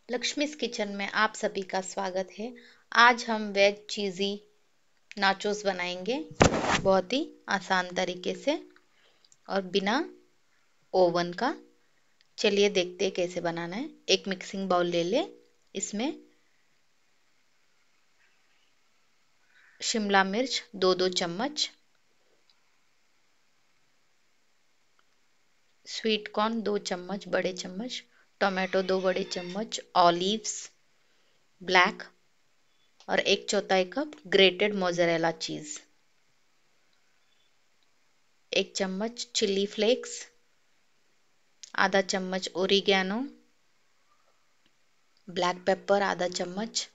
Lakshmi's kitchen में आप सभी का स्वागत है। आज हम वेज चीज़ी नाचोस बनाएंगे बहुत ही आसान तरीके से और बिना ओवन का। चलिए देखते हैं कैसे बनाना है। एक मिक्सिंग बाउल ले ले, इसमें शिमला मिर्च 2-2 चम्मच, स्वीट कॉर्न 2 चम्मच बड़े चम्मच, टोमेटो 2 बड़े चम्मच, ऑलिव्स ब्लैक और 1/4 कप ग्रेटेड मोज़रेला चीज़, 1 चम्मच चिली फ्लेक्स, आधा चम्मच ओरिगैनो, ब्लैक पेपर आधा चम्मच।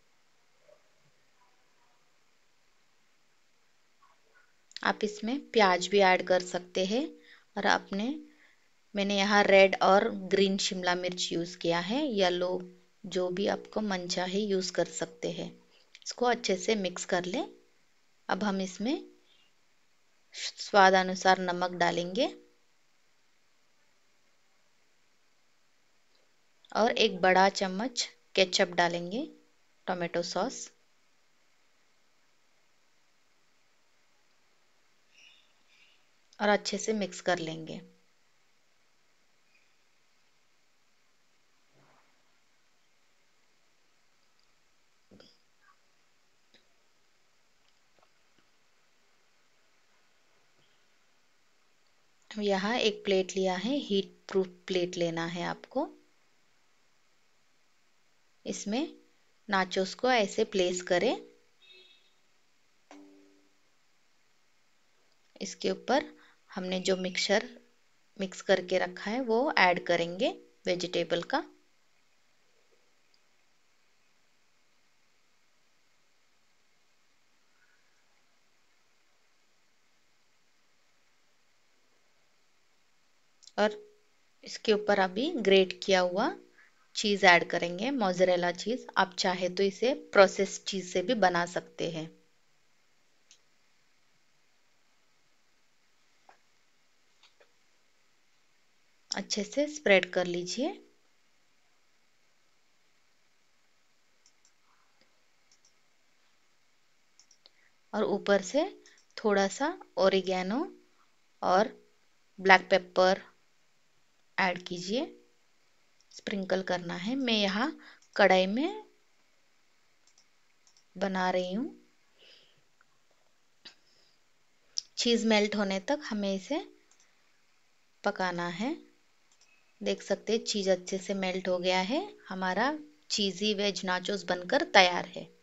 आप इसमें प्याज भी ऐड कर सकते हैं और मैंने यहाँ रेड और ग्रीन शिमला मिर्च यूज़ किया है, येलो जो भी आपको मन चाहे यूज़ कर सकते हैं। इसको अच्छे से मिक्स कर लें। अब हम इसमें स्वाद अनुसार नमक डालेंगे और 1 बड़ा चम्मच केचप डालेंगे, टोमेटो सॉस, और अच्छे से मिक्स कर लेंगे। यहाँ एक प्लेट लिया है, हीट प्रूफ प्लेट लेना है आपको। इसमें नाचोस को ऐसे प्लेस करें, इसके ऊपर हमने जो मिक्स करके रखा है वो ऐड करेंगे वेजिटेबल का। और इसके ऊपर अभी ग्रेट किया हुआ चीज़ ऐड करेंगे, मोज़रेला चीज़। आप चाहे तो इसे प्रोसेस चीज़ से भी बना सकते हैं। अच्छे से स्प्रेड कर लीजिए। और ऊपर से थोड़ा सा ओरिगैनो और ब्लैक पेपर ऐड कीजिए, स्प्रिंकल करना है। मैं यहाँ कढ़ाई में बना रही हूँ। चीज़ मेल्ट होने तक हमें इसे पकाना है। देख सकते हैं चीज़ अच्छे से मेल्ट हो गया है। हमारा चीज़ी वेज नाचोस बनकर तैयार है।